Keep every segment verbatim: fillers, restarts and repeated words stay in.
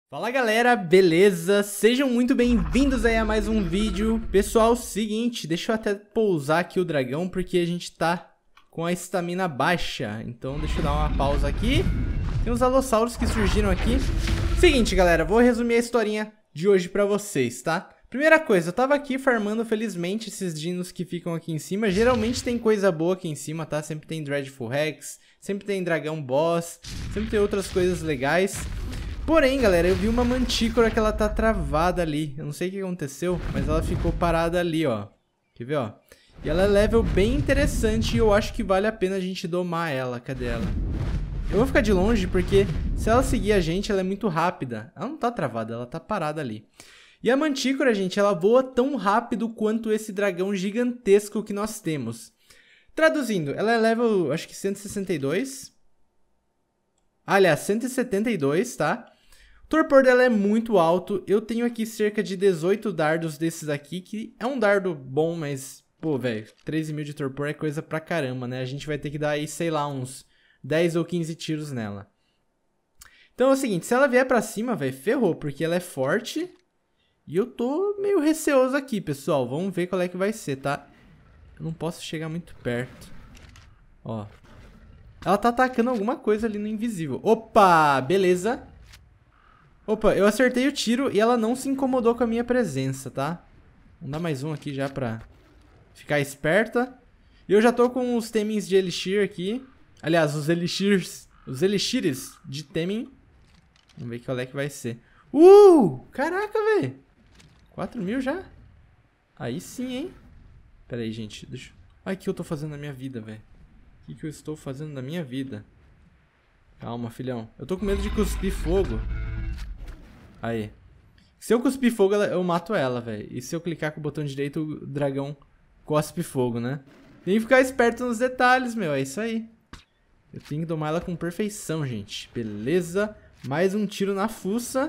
Fala galera, beleza? Sejam muito bem-vindos aí a mais um vídeo. Pessoal, seguinte, deixa eu até pousar aqui o dragão porque a gente tá com a estamina baixa. Então deixa eu dar uma pausa aqui. Tem uns alossauros que surgiram aqui. Seguinte galera, vou resumir a historinha de hoje pra vocês, tá? Primeira coisa, eu tava aqui farmando felizmente esses dinos que ficam aqui em cima. Geralmente tem coisa boa aqui em cima, tá? Sempre tem Dreadful Rex, sempre tem dragão boss, sempre tem outras coisas legais. Porém, galera, eu vi uma mantícora que ela tá travada ali. Eu não sei o que aconteceu, mas ela ficou parada ali, ó. Quer ver, ó? E ela é level bem interessante e eu acho que vale a pena a gente domar ela. Cadê ela? Eu vou ficar de longe porque se ela seguir a gente, ela é muito rápida. Ela não tá travada, ela tá parada ali. E a mantícora, gente, ela voa tão rápido quanto esse dragão gigantesco que nós temos. Traduzindo, ela é level, acho que cento e sessenta e dois. Aliás, cento e setenta e dois, tá? O torpor dela é muito alto. Eu tenho aqui cerca de dezoito dardos desses aqui, que é um dardo bom, mas, pô, velho, treze mil de torpor é coisa pra caramba, né? A gente vai ter que dar aí, sei lá, uns dez ou quinze tiros nela. Então é o seguinte, se ela vier pra cima, velho, ferrou, porque ela é forte. E eu tô meio receoso aqui, pessoal. Vamos ver qual é que vai ser, tá? Eu não posso chegar muito perto. Ó. Ela tá atacando alguma coisa ali no invisível. Opa, beleza. Opa, eu acertei o tiro e ela não se incomodou com a minha presença, tá? Vamos dar mais um aqui já pra ficar esperta. E eu já tô com os temens de elixir aqui. Aliás, os elixirs, os elixires de temen. Vamos ver qual é que vai ser. Uh! Caraca, velho. quatro mil já? Aí sim, hein? Pera aí, gente. Deixa... Ai, o que eu tô fazendo na minha vida, velho? O que, que eu estou fazendo na minha vida? Calma, filhão. Eu tô com medo de cuspir fogo. Aí. Se eu cuspir fogo, eu mato ela, velho. E se eu clicar com o botão direito, o dragão cospe fogo, né? Tem que ficar esperto nos detalhes, meu. É isso aí. Eu tenho que domar ela com perfeição, gente. Beleza. Mais um tiro na fuça.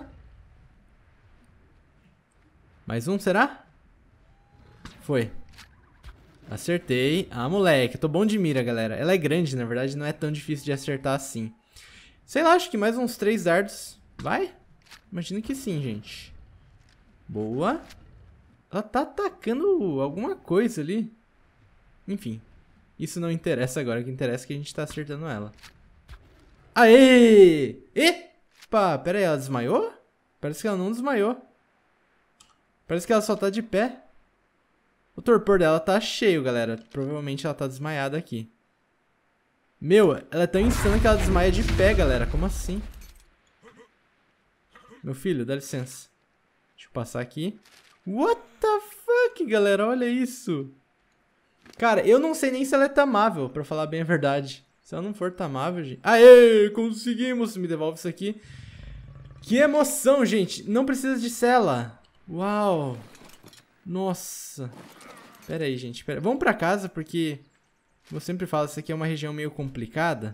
Mais um, será? Foi. Acertei. Ah, moleque. Eu tô bom de mira, galera. Ela é grande, na verdade. Não é tão difícil de acertar assim. Sei lá, acho que mais uns três dardos. Vai? Imagino que sim, gente. Boa. Ela tá atacando alguma coisa ali. Enfim. Isso não interessa agora. O que interessa é que a gente tá acertando ela. Aê! Epa! Pera aí, ela desmaiou? Parece que ela não desmaiou. Parece que ela só tá de pé. O torpor dela tá cheio, galera. Provavelmente ela tá desmaiada aqui. Meu, ela é tão insana que ela desmaia de pé, galera. Como assim? Meu filho, dá licença. Deixa eu passar aqui. What the fuck, galera? Olha isso. Cara, eu não sei nem se ela é tamável, pra falar bem a verdade. Se ela não for tamável, gente... Aê, conseguimos! Me devolve isso aqui. Que emoção, gente. Não precisa de cela. Uau. Nossa. Pera aí, gente. Pera. Vamos pra casa, porque... Eu sempre falo, isso aqui é uma região meio complicada.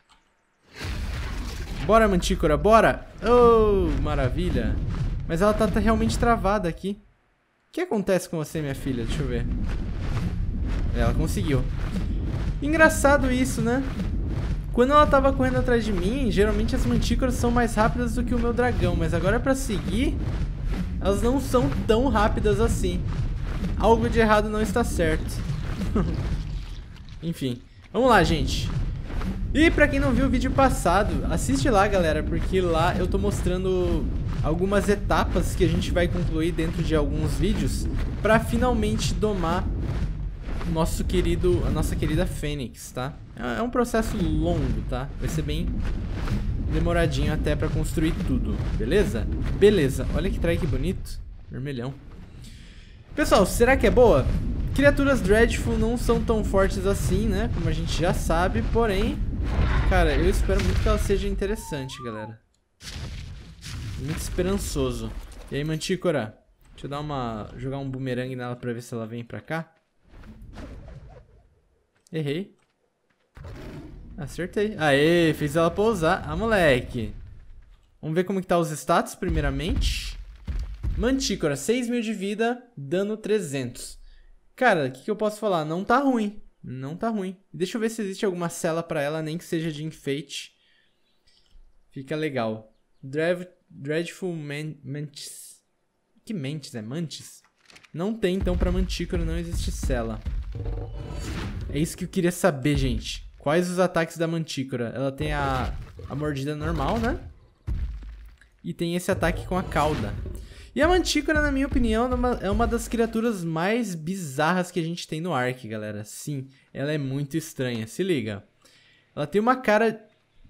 Bora, mantícora, bora! Oh, maravilha! Mas ela tá, tá realmente travada aqui. O que acontece com você, minha filha? Deixa eu ver. Ela conseguiu. Engraçado isso, né? Quando ela tava correndo atrás de mim, geralmente as mantícoras são mais rápidas do que o meu dragão. Mas agora pra seguir, elas não são tão rápidas assim. Algo de errado não está certo. Enfim, vamos lá, gente. E pra quem não viu o vídeo passado, assiste lá, galera, porque lá eu tô mostrando algumas etapas que a gente vai concluir dentro de alguns vídeos pra finalmente domar o nosso querido, a nossa querida Fênix, tá? É um processo longo, tá? Vai ser bem demoradinho até pra construir tudo, beleza? Beleza, olha que trike bonito, vermelhão. Pessoal, será que é boa? Criaturas Dreadful não são tão fortes assim, né? Como a gente já sabe, porém... Cara, eu espero muito que ela seja interessante, galera. Muito esperançoso. E aí, mantícora? Deixa eu dar uma... jogar um boomerang nela pra ver se ela vem pra cá. Errei. Acertei. Aê, fiz ela pousar. Ah, moleque. Vamos ver como que tá os status, primeiramente. Mantícora, seis mil de vida, dano trezentos. Cara, o que, que eu posso falar? Não tá ruim. Não tá ruim. Deixa eu ver se existe alguma cela pra ela, nem que seja de enfeite. Fica legal. Drev... Dreadful man Mantis. Que Mantis? É Mantis? Não tem, então, pra Mantícora não existe cela. É isso que eu queria saber, gente. Quais os ataques da Mantícora? Ela tem a, a mordida normal, né? E tem esse ataque com a cauda. E a Mantícora, na minha opinião, é uma, é uma das criaturas mais bizarras que a gente tem no Ark, galera. Sim, ela é muito estranha. Se liga. Ela tem uma cara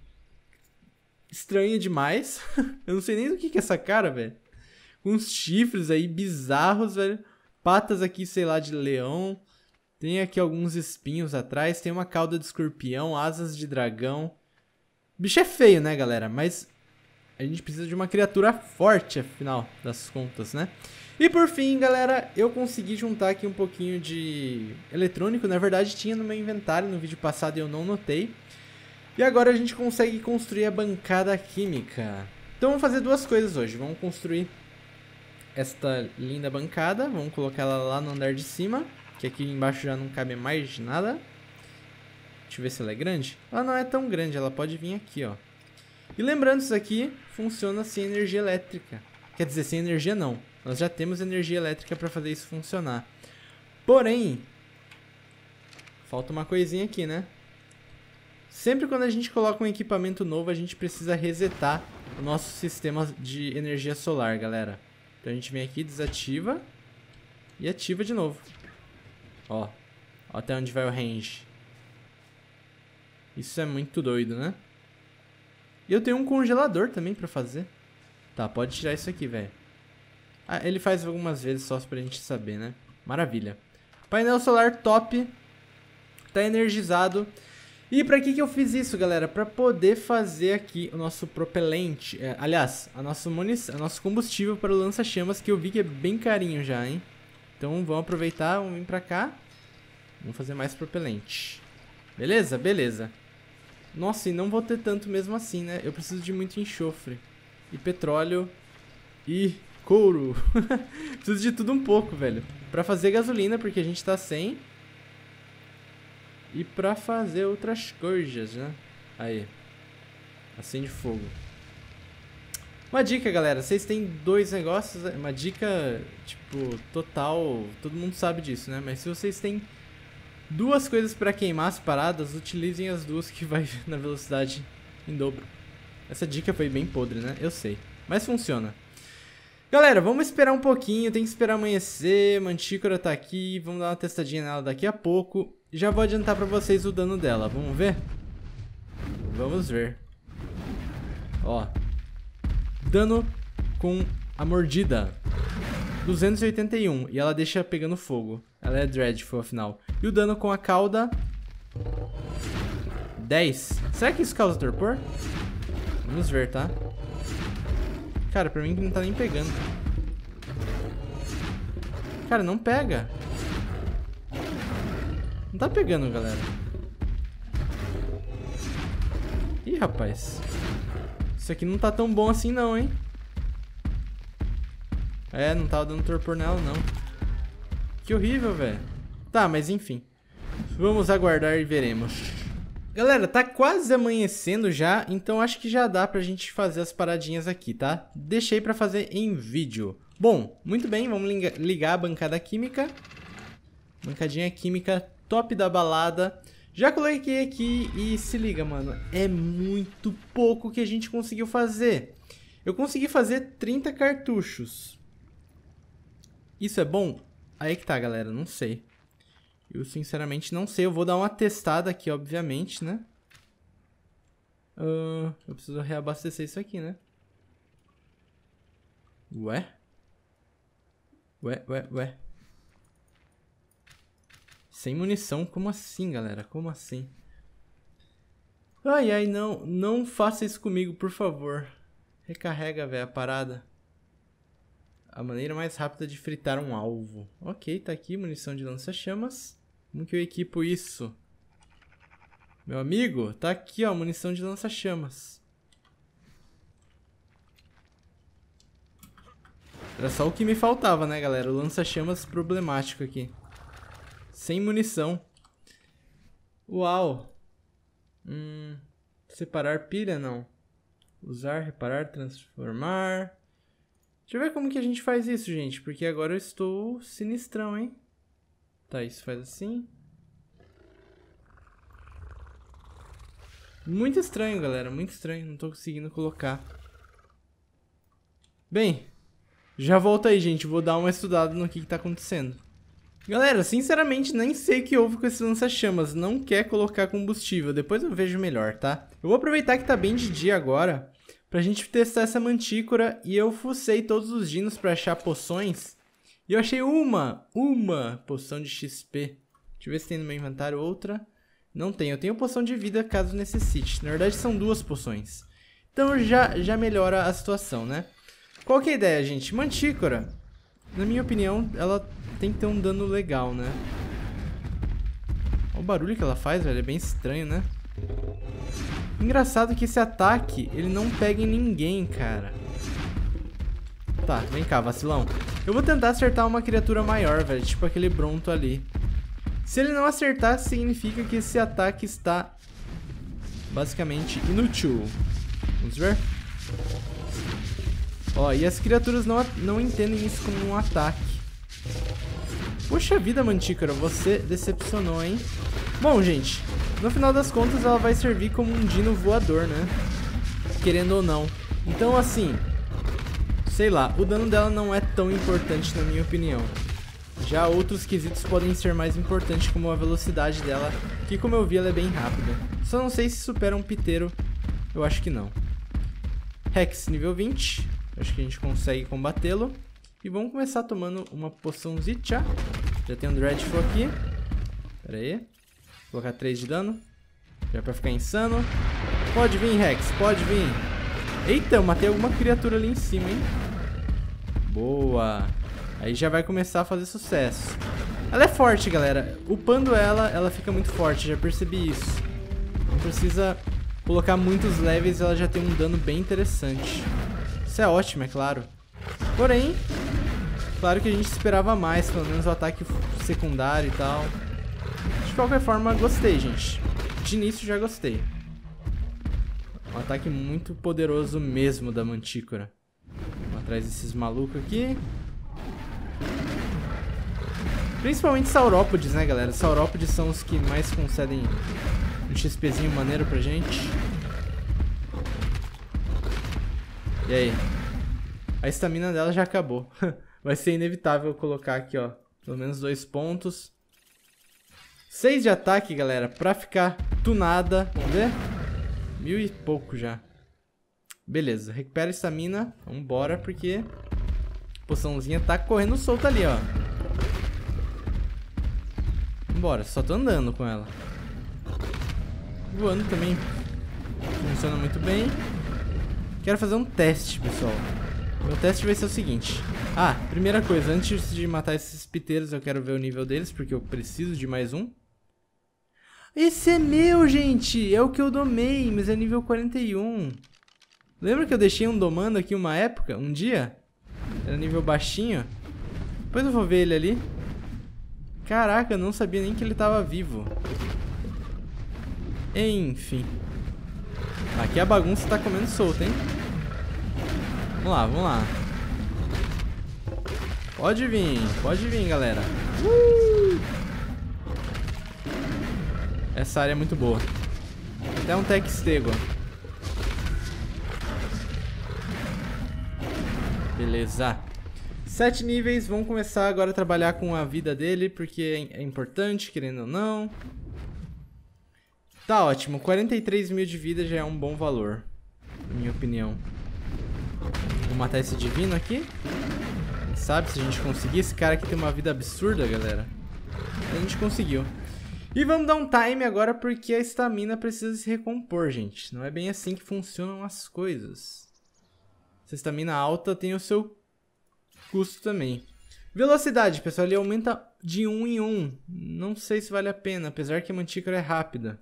estranha demais. Eu não sei nem do que, que é essa cara, velho. Com uns chifres aí bizarros, velho. Patas aqui, sei lá, de leão. Tem aqui alguns espinhos atrás. Tem uma cauda de escorpião, asas de dragão. O bicho é feio, né, galera? Mas a gente precisa de uma criatura forte, afinal das contas, né? E por fim, galera, eu consegui juntar aqui um pouquinho de eletrônico. Na verdade, tinha no meu inventário no vídeo passado e eu não notei. E agora a gente consegue construir a bancada química. Então vamos fazer duas coisas hoje. Vamos construir esta linda bancada. Vamos colocar ela lá no andar de cima, que aqui embaixo já não cabe mais nada. Deixa eu ver se ela é grande. Ela não é tão grande, ela pode vir aqui, ó. E lembrando, isso aqui funciona sem energia elétrica. Quer dizer, sem energia não. Nós já temos energia elétrica para fazer isso funcionar. Porém, falta uma coisinha aqui, né? Sempre quando a gente coloca um equipamento novo, a gente precisa resetar o nosso sistema de energia solar, galera. Então a gente vem aqui, desativa e ativa de novo. Ó, ó até onde vai o range. Isso é muito doido, né? E eu tenho um congelador também pra fazer. Tá, pode tirar isso aqui, velho. Ah, ele faz algumas vezes só pra gente saber, né? Maravilha. Painel solar top. Tá energizado. E pra que que eu fiz isso, galera? Pra poder fazer aqui o nosso propelente. É, aliás, a nossa munição, a nosso combustível para o lança-chamas, que eu vi que é bem carinho já, hein? Então vamos aproveitar, vamos vir pra cá. Vamos fazer mais propelente. Beleza? Beleza. Nossa, e não vou ter tanto mesmo assim, né? Eu preciso de muito enxofre. E petróleo. E couro. Preciso de tudo um pouco, velho. Pra fazer gasolina, porque a gente tá sem. E pra fazer outras coisas, né? Aí. Acende fogo. Uma dica, galera. Vocês têm dois negócios. Uma dica, tipo, total. Todo mundo sabe disso, né? Mas se vocês têm duas coisas pra queimar as paradas, utilizem as duas que vai na velocidade em dobro. Essa dica foi bem podre, né? Eu sei. Mas funciona. Galera, vamos esperar um pouquinho. Tem que esperar amanhecer. Mantícora tá aqui. Vamos dar uma testadinha nela daqui a pouco. Já vou adiantar pra vocês o dano dela. Vamos ver? Vamos ver. Ó. Dano com a mordida. duzentos e oitenta e um. E ela deixa pegando fogo. Ela é dreadful, afinal. E o dano com a cauda... dez. Será que isso causa torpor? Vamos ver, tá? Cara, pra mim não tá nem pegando. Cara, não pega. Não tá pegando, galera. Ih, rapaz. Isso aqui não tá tão bom assim não, hein? É, não tava dando torpor nela, não. Que horrível, velho. Tá, mas enfim. Vamos aguardar e veremos. Galera, tá quase amanhecendo já, então acho que já dá pra gente fazer as paradinhas aqui, tá? Deixei pra fazer em vídeo. Bom, muito bem, vamos ligar a bancada química. Bancadinha química top da balada. Já coloquei aqui e se liga, mano. É muito pouco que a gente conseguiu fazer. Eu consegui fazer trinta cartuchos. Isso é bom? Aí que tá, galera, não sei. Eu sinceramente não sei. Eu vou dar uma testada aqui, obviamente, né? Uh, eu preciso reabastecer isso aqui, né? Ué? Ué, ué, ué. Sem munição? Como assim, galera? Como assim? Ai, ai, não. Não faça isso comigo, por favor. Recarrega, velho, a parada. A maneira mais rápida de fritar um alvo. Ok, tá aqui, munição de lança-chamas. Como que eu equipo isso? Meu amigo, tá aqui, ó, munição de lança-chamas. Era só o que me faltava, né, galera? O lança-chamas problemático aqui. Sem munição. Uau. Hum, separar pilha, não. Usar, reparar, transformar. Deixa eu ver como que a gente faz isso, gente. Porque agora eu estou sinistrão, hein? Tá, isso faz assim. Muito estranho, galera. Muito estranho. Não tô conseguindo colocar. Bem, já volto aí, gente. Vou dar uma estudada no que que tá acontecendo. Galera, sinceramente, nem sei o que houve com esse lança-chamas. Não quer colocar combustível. Depois eu vejo melhor, tá? Eu vou aproveitar que tá bem de dia agora pra gente testar essa mantícora. E eu fucei todos os dinos pra achar poções. E eu achei uma, uma poção de X P. Deixa eu ver se tem no meu inventário outra. Não tem, eu tenho poção de vida caso necessite. Na verdade são duas poções. Então já, já melhora a situação, né? Qual que é a ideia, gente? Mantícora, na minha opinião, ela tem que ter um dano legal, né? Olha o barulho que ela faz, velho, é bem estranho, né? Engraçado que esse ataque, ele não pega em ninguém, cara. Tá, vem cá, vacilão. Eu vou tentar acertar uma criatura maior, velho, tipo aquele Bronto ali. Se ele não acertar, significa que esse ataque está basicamente inútil. Vamos ver? Ó, e as criaturas não, não entendem isso como um ataque. Poxa vida, Mantícora, você decepcionou, hein? Bom, gente, no final das contas ela vai servir como um dino voador, né? Querendo ou não. Então, assim, sei lá, o dano dela não é tão importante na minha opinião. Já outros quesitos podem ser mais importantes, como a velocidade dela, que como eu vi ela é bem rápida. Só não sei se supera um piteiro, eu acho que não. Rex nível vinte, acho que a gente consegue combatê-lo. E vamos começar tomando uma poçãozinha. Já tem um Dreadful aqui. Pera aí. Vou colocar três de dano. Já pra ficar insano. Pode vir, Rex, pode vir. Eita, eu matei alguma criatura ali em cima, hein? Boa. Aí já vai começar a fazer sucesso. Ela é forte, galera. Upando ela, ela fica muito forte. Já percebi isso. Não precisa colocar muitos levels, ela já tem um dano bem interessante. Isso é ótimo, é claro. Porém, claro que a gente esperava mais. Pelo menos o ataque secundário e tal. De qualquer forma, gostei, gente. De início já gostei. Um ataque muito poderoso mesmo da Mantícora. Vamos atrás desses malucos aqui. Principalmente saurópodes, né, galera? Saurópodes são os que mais concedem um XPzinho maneiro pra gente. E aí? A estamina dela já acabou. Vai ser inevitável colocar aqui, ó, pelo menos dois pontos. seis de ataque, galera, pra ficar tunada. Vamos ver? Mil e pouco já. Beleza, recupera a estamina. Vambora, porque a poçãozinha tá correndo solta ali, ó. Vambora, só tô andando com ela. Voando também funciona muito bem. Quero fazer um teste, pessoal. Meu teste vai ser o seguinte. Ah, primeira coisa, antes de matar esses piteiros, eu quero ver o nível deles, porque eu preciso de mais um. Esse é meu, gente! É o que eu domei, mas é nível quarenta e um. Lembra que eu deixei um domando aqui uma época, um dia? Era nível baixinho. Depois eu vou ver ele ali. Caraca, eu não sabia nem que ele tava vivo. Enfim. Aqui a bagunça tá comendo solta, hein? Vamos lá, vamos lá. Pode vir, pode vir, galera. Uh! Essa área é muito boa. Até um tech stego. Beleza. Sete níveis, vamos começar agora a trabalhar com a vida dele, porque é importante, querendo ou não. Tá ótimo, quarenta e três mil de vida já é um bom valor, na minha opinião. Vou matar esse divino aqui. Quem sabe se a gente conseguir. Esse cara aqui tem uma vida absurda, galera. A gente conseguiu. E vamos dar um time agora, porque a estamina precisa se recompor, gente. Não é bem assim que funcionam as coisas. Essa estamina alta tem o seu custo também. Velocidade, pessoal, ele aumenta de um em um. Não sei se vale a pena, apesar que a Mantícora é rápida.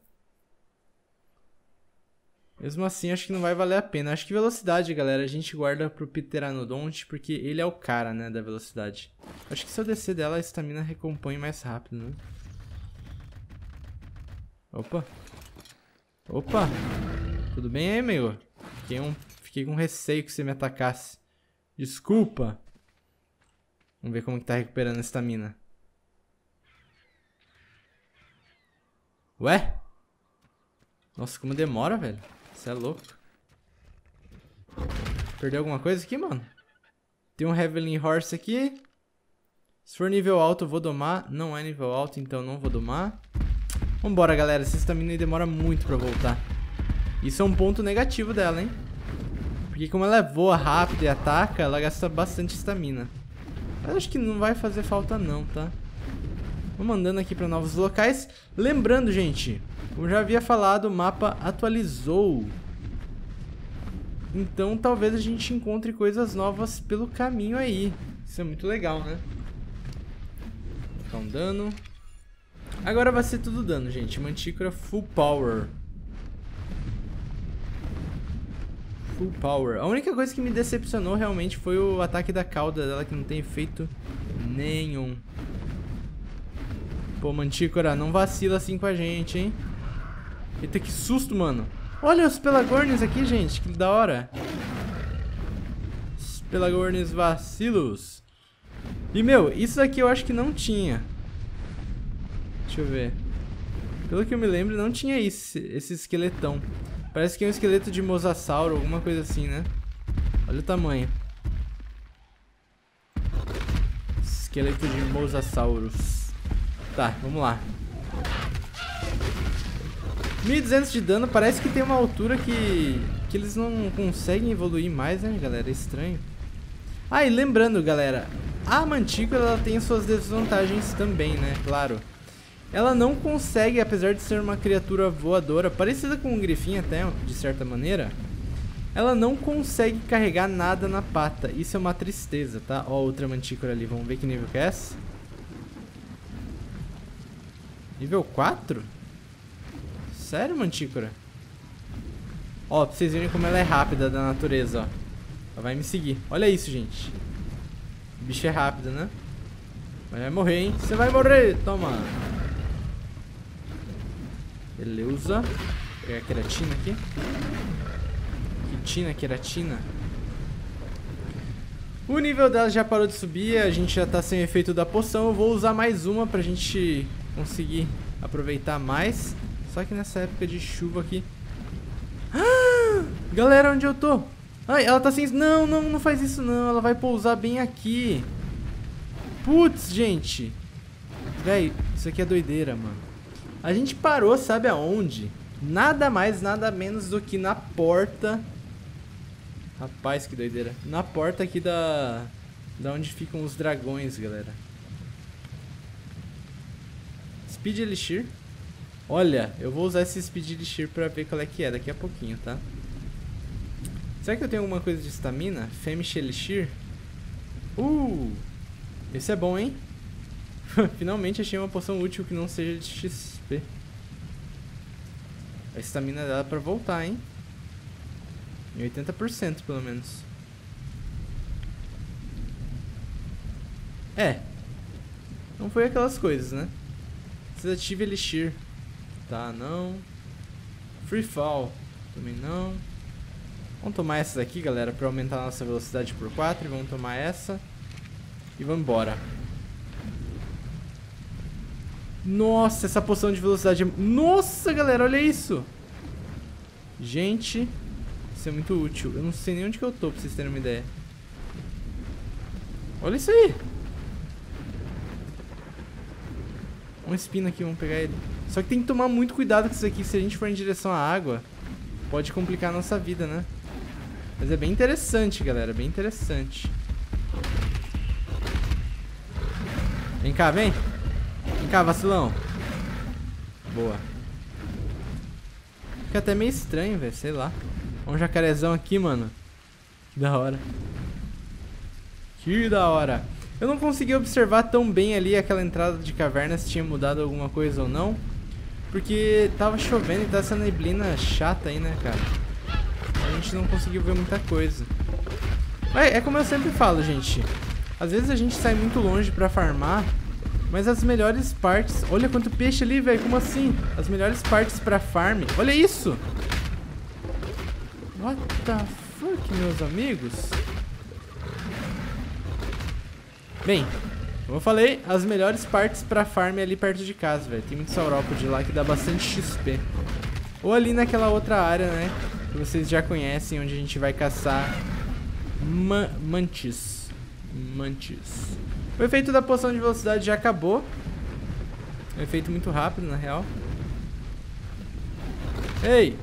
Mesmo assim, acho que não vai valer a pena. Acho que velocidade, galera, a gente guarda pro Pteranodonte, porque ele é o cara, né, da velocidade. Acho que se eu descer dela, a estamina recompõe mais rápido, né? Opa. Opa. Tudo bem aí, amigo? Fiquei, um, fiquei com receio que você me atacasse. Desculpa. Vamos ver como que tá recuperando a estamina. Ué? Nossa, como demora, velho. Você é louco. Perdeu alguma coisa aqui, mano? Tem um Heavenly Horse aqui. Se for nível alto, eu vou domar. Não é nível alto, então não vou domar. Vambora, galera. Essa estamina aí demora muito pra voltar. Isso é um ponto negativo dela, hein? Porque como ela voa rápido e ataca, ela gasta bastante estamina. Mas acho que não vai fazer falta não, tá? Vamos andando aqui pra novos locais. Lembrando, gente, como já havia falado, o mapa atualizou. Então talvez a gente encontre coisas novas pelo caminho aí. Isso é muito legal, né? Vou ficar um dano. Agora vai ser tudo dano, gente. Mantícora full power. Full power. A única coisa que me decepcionou realmente foi o ataque da cauda dela, que não tem efeito nenhum. Pô, Mantícora, não vacila assim com a gente, hein? Eita, que susto, mano. Olha os Pelagornis aqui, gente. Que da hora. Os Pelagornis vacilos. E, meu, isso daqui eu acho que não tinha. Deixa eu ver. Pelo que eu me lembro, não tinha esse, esse esqueletão. Parece que é um esqueleto de mosasauro, alguma coisa assim, né? Olha o tamanho. Esqueleto de mosasaurus. Tá, vamos lá. mil e duzentos de dano, parece que tem uma altura que, que eles não conseguem evoluir mais, né, galera? É estranho. Ah, e lembrando, galera, a Mantícora ela tem suas desvantagens também, né? Claro. Ela não consegue, apesar de ser uma criatura voadora, parecida com um grifinho até, de certa maneira, ela não consegue carregar nada na pata. Isso é uma tristeza, tá? Ó, outra Mantícora ali, vamos ver que nível que é essa. Nível quatro? Sério, Mantícora? Ó, pra vocês verem como ela é rápida da natureza, ó. Ela vai me seguir. Olha isso, gente. O bicho é rápido, né? Mas vai morrer, hein? Você vai morrer! Toma! Beleza. Vou pegar a queratina aqui. Quitina, queratina. O nível dela já parou de subir. A gente já tá sem efeito da poção. Eu vou usar mais uma pra gente conseguir aproveitar mais. Só que nessa época de chuva aqui. Ah! Galera, onde eu tô? Ai, ela tá sem... Não, não, não faz isso não. Ela vai pousar bem aqui. Putz, gente. Véi, isso aqui é doideira, mano. A gente parou, sabe aonde? Nada mais, nada menos do que na porta. Rapaz, que doideira. Na porta aqui da... Da onde ficam os dragões, galera. Speed Elixir. Olha, eu vou usar esse Speed Elixir pra ver qual é que é daqui a pouquinho, tá? Será que eu tenho alguma coisa de estamina? Femish Elixir? Uh! Esse é bom, hein? Finalmente achei uma poção útil que não seja de X P. A estamina dela pra voltar, hein? Em oitenta por cento, pelo menos. É. Não foi aquelas coisas, né? Sedative Elixir. Tá, não. Free Fall. Também não. Vamos tomar essas aqui, galera, pra aumentar a nossa velocidade por quatro. E vamos tomar essa. E vamos embora. Nossa, essa poção de velocidade é... Nossa, galera, olha isso. Gente, isso é muito útil. Eu não sei nem onde que eu tô, pra vocês terem uma ideia. Olha isso aí. Um espino aqui, vamos pegar ele. Só que tem que tomar muito cuidado com isso aqui. Se a gente for em direção à água, pode complicar a nossa vida, né? Mas é bem interessante, galera, bem interessante. Vem cá, vem. Vem cá, vacilão. Boa. Fica até meio estranho, velho, sei lá. Olha um jacarezão aqui, mano. Que da hora. Que da hora. Eu não consegui observar tão bem ali aquela entrada de caverna, se tinha mudado alguma coisa ou não. Porque tava chovendo e tá essa neblina chata aí, né, cara? A gente não conseguiu ver muita coisa. Mas é como eu sempre falo, gente. Às vezes a gente sai muito longe pra farmar, mas as melhores partes... Olha quanto peixe ali, velho, como assim? As melhores partes pra farm... Olha isso! What the fuck, meus amigos? Bem, como eu falei, as melhores partes pra farm é ali perto de casa, velho. Tem muito saurópode lá que dá bastante X P. Ou ali naquela outra área, né? Que vocês já conhecem, onde a gente vai caçar ma mantis. Mantis. O efeito da poção de velocidade já acabou. É um efeito muito rápido, na real. Ei!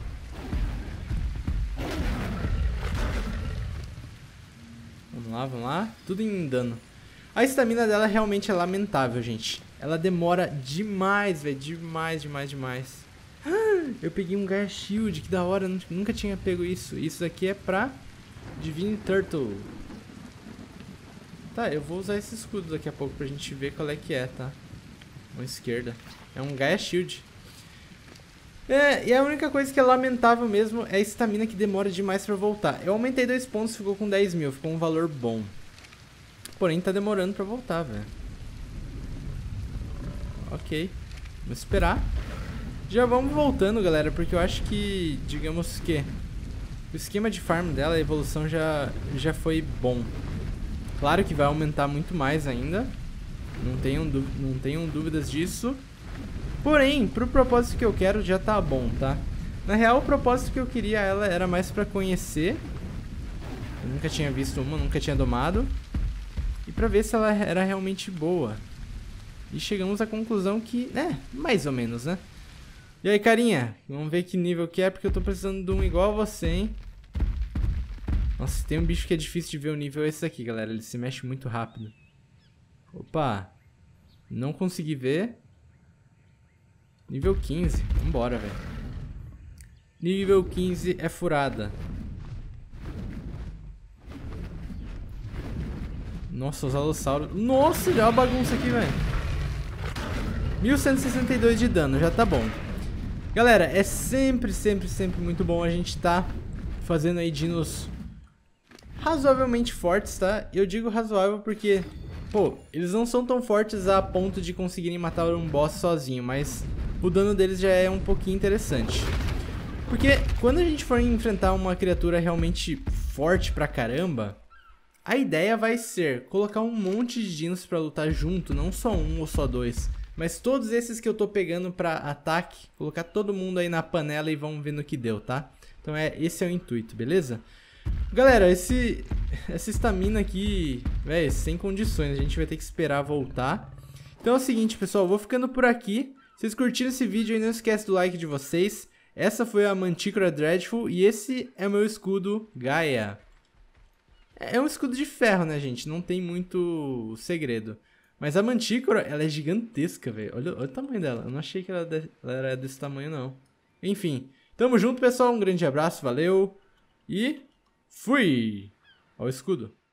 Vamos lá, vamos lá. Tudo em dano. A estamina dela realmente é lamentável, gente. Ela demora demais, velho. Demais, demais, demais. Eu peguei um Gaia Shield, que da hora. Nunca tinha pego isso. Isso daqui é pra Divine Turtle. Tá, eu vou usar esse escudo daqui a pouco pra gente ver qual é que é, tá? Mão esquerda. É um Gaia Shield. É, e a única coisa que é lamentável mesmo é a estamina que demora demais pra voltar. Eu aumentei dois pontos, ficou com dez mil. Ficou um valor bom. Porém, tá demorando pra voltar, velho. Ok. Vamos esperar. Já vamos voltando, galera, porque eu acho que, digamos que o esquema de farm dela, a evolução já, já foi bom. Claro que vai aumentar muito mais ainda. Não tenham, não tenham dúvidas disso. Porém, pro propósito que eu quero, já tá bom, tá? Na real, o propósito que eu queria ela era mais pra conhecer. Eu nunca tinha visto uma, nunca tinha domado. E pra ver se ela era realmente boa. E chegamos à conclusão que, é, mais ou menos, né? E aí, carinha? Vamos ver que nível que é, porque eu tô precisando de um igual a você, hein? Nossa, tem um bicho que é difícil de ver o nível, é esse aqui, galera. Ele se mexe muito rápido. Opa! Não consegui ver. Nível quinze. Vambora, velho. Nível quinze é furada. Nossa, os alossauros. Nossa, já é uma bagunça aqui, velho. mil cento e sessenta e dois de dano, já tá bom. Galera, é sempre, sempre, sempre muito bom a gente tá fazendo aí dinos razoavelmente fortes, tá? Eu digo razoável porque, pô, eles não são tão fortes a ponto de conseguirem matar um boss sozinho, mas o dano deles já é um pouquinho interessante. Porque quando a gente for enfrentar uma criatura realmente forte pra caramba, a ideia vai ser colocar um monte de dinos pra lutar junto, não só um ou só dois. Mas todos esses que eu tô pegando pra ataque, colocar todo mundo aí na panela e vamos ver no que deu, tá? Então é, esse é o intuito, beleza? Galera, esse, essa estamina aqui, velho, sem condições, a gente vai ter que esperar voltar. Então é o seguinte, pessoal, eu vou ficando por aqui. Se vocês curtiram esse vídeo aí, não esquece do like de vocês. Essa foi a Mantícora Dreadful e esse é o meu escudo Gaia. É um escudo de ferro, né, gente? Não tem muito segredo. Mas a Mantícora, ela é gigantesca, velho. Olha, olha o tamanho dela. Eu não achei que ela, de... ela era desse tamanho, não. Enfim. Tamo junto, pessoal. Um grande abraço. Valeu. E fui! Ó o escudo.